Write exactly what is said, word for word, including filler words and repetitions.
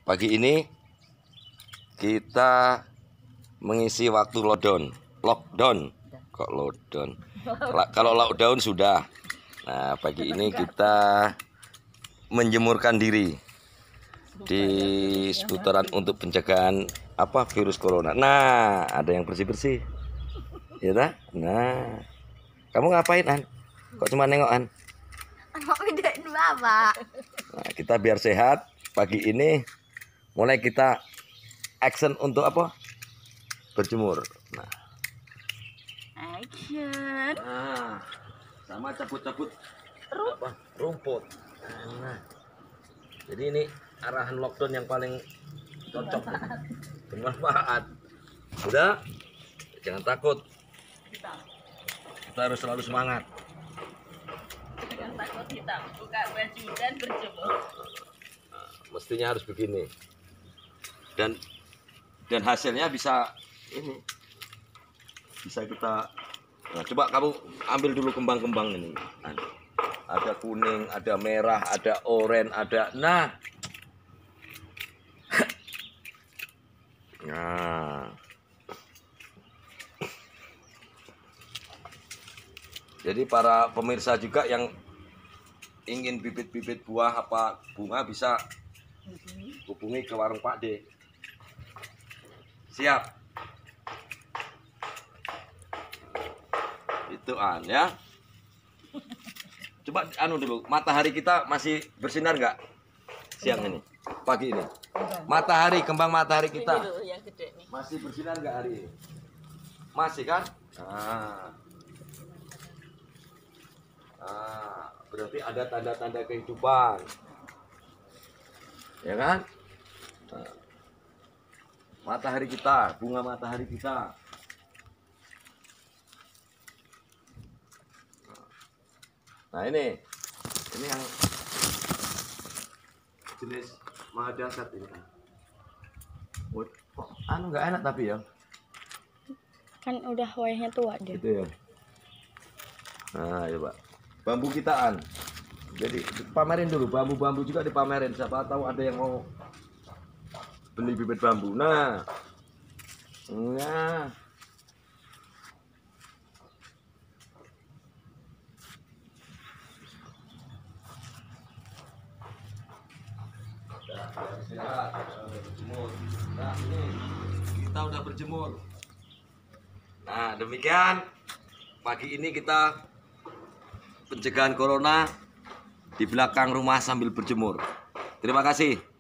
Pagi ini kita mengisi waktu lockdown. Lockdown. Kok lockdown? Kalau lockdown sudah. Nah, pagi ini kita menjemurkan diri di seputaran untuk pencegahan apa virus corona. Nah, ada yang bersih-bersih. Ya tak? Nah. Kamu ngapain, An? Kok cuma nengok, An? Mau videoin Bapak. Nah, kita biar sehat pagi ini mulai kita action untuk apa? Berjemur. Nah, Action. nah sama cabut-cabut apa? Rumput. Nah, jadi ini arahan lockdown yang paling cocok, bermanfaat. Udah, jangan takut. Kita harus selalu semangat. Jangan takut hitam, buka baju dan berjemur. Mestinya harus begini. Dan dan hasilnya bisa ini. Bisa kita nah, coba kamu ambil dulu kembang-kembang ini. Ada kuning, ada merah, ada oranye, ada nah. Nah. Jadi para pemirsa juga yang ingin bibit-bibit buah apa bunga bisa hubungi ke warung Pak D. Siap. Itu An ya. Coba anu dulu, matahari kita masih bersinar nggak siang ini, pagi ini? Matahari, kembang matahari kita masih bersinar nggak hari ini? Masih kan? Nah. Nah, berarti ada tanda-tanda kehidupan, ya kan? Nah, matahari kita, bunga matahari kita. Nah ini, ini yang jenis mahadasat ini. Oh, kok anu nggak enak tapi ya? Kan udah wayahnya tua dia. Gitu ya. Nah, coba. Bambu kitaan. Jadi pamerin dulu bambu-bambu juga dipamerin. Siapa tahu ada yang mau beli bibit bambu. Nah, nah, nah ini kita udah berjemur. Nah demikian pagi ini kita pencegahan corona di belakang rumah sambil berjemur. Terima kasih.